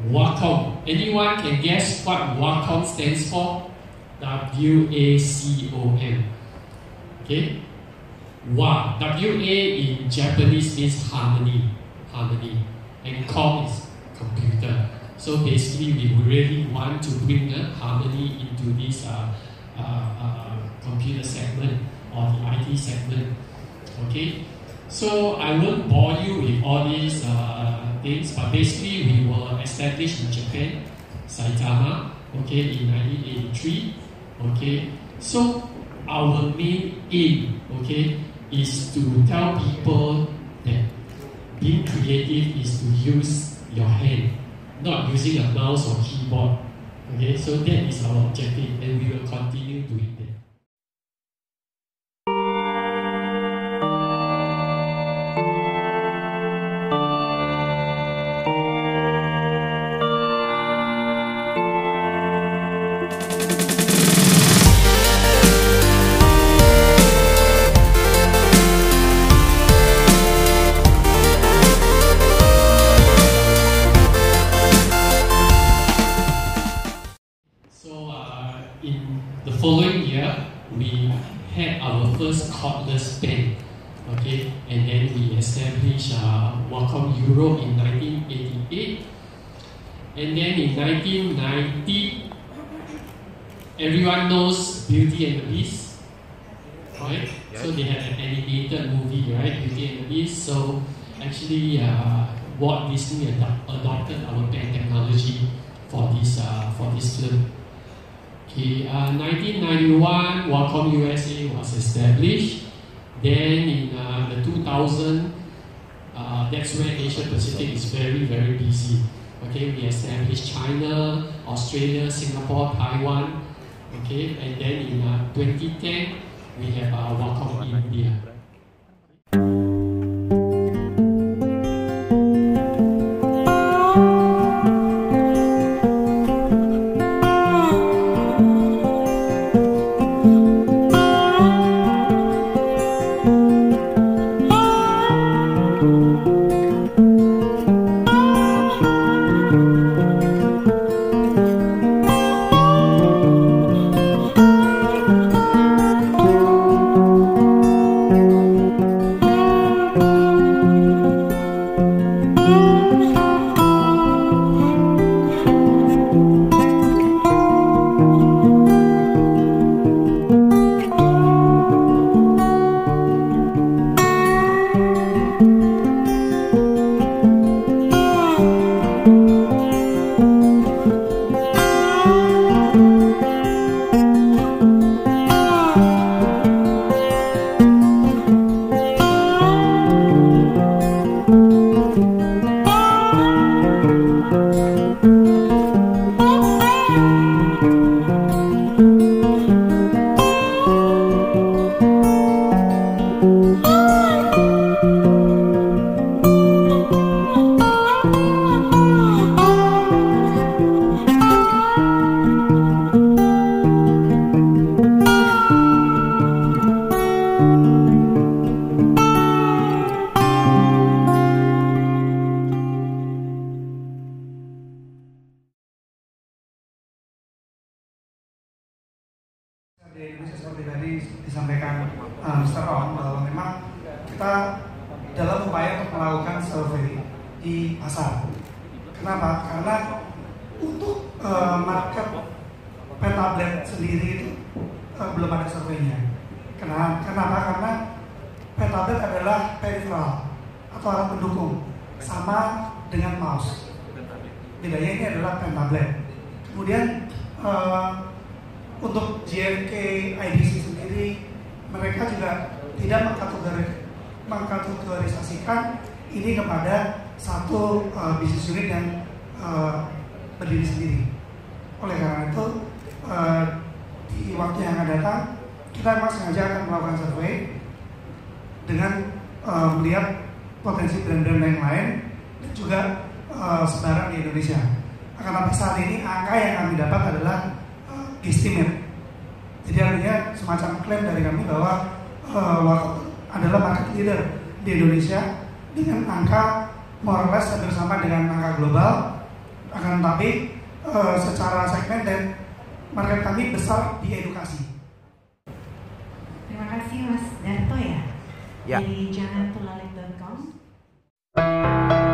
Wacom. Anyone can guess what Wacom stands for? W-A-C-O-M. Okay? Wa. W-A in Japanese means harmony. Harmony. And com is computer. So basically, we really want to bring harmony into this computer segment or the IT segment. Okay? So I won't bore you with all these things, but basically we were established in Japan, Saitama, okay, in 1983. Okay, so our main aim, okay, is to tell people that being creative is to use your hand, not using a mouse or keyboard. Okay, so that is our objective, and we will continue doing that. In the following year, we had our first cordless pen, okay, and then we established Wacom Europe in 1988, and then in 1990, everyone knows Beauty and the Beast, right? So they had an animated movie, right, Beauty and the Beast. So actually, Walt Disney adopted our pen technology for this film. Okay, 1991, Wacom USA was established. Then in the 2000, that's when Asia Pacific is very, very busy. Okay, we established China, Australia, Singapore, Taiwan. Okay, and then in 2010, we have Wacom India. Di Indonesia seperti tadi disampaikan Mr. On, bahwa memang kita dalam upaya untuk melakukan survei di pasar. Kenapa? Karena untuk market pen tablet sendiri itu belum ada surveinya. Kenapa? Karena pen tablet adalah peripheral atau alat pendukung, sama dengan mouse. Bedanya ini adalah pen tablet. Kemudian untuk JNK IDC sendiri, mereka juga tidak mengkategorisasikan ini kepada satu bisnis unit yang berdiri sendiri. Oleh karena itu, di waktu yang akan datang, kita memang sengaja akan melakukan survei dengan melihat potensi brand-brand yang lain dan juga sebaran di Indonesia. Akan tapi saat ini angka yang kami dapat adalah estimate. Jadi artinya semacam klaim dari kami bahwa Wacom adalah market leader di Indonesia dengan angka more or less hampir sama dengan angka global Akan tetapi secara segmen dan market kami besar di edukasi. Terima kasih Mas Darto ya. Ya. Dari jangantulalit.com.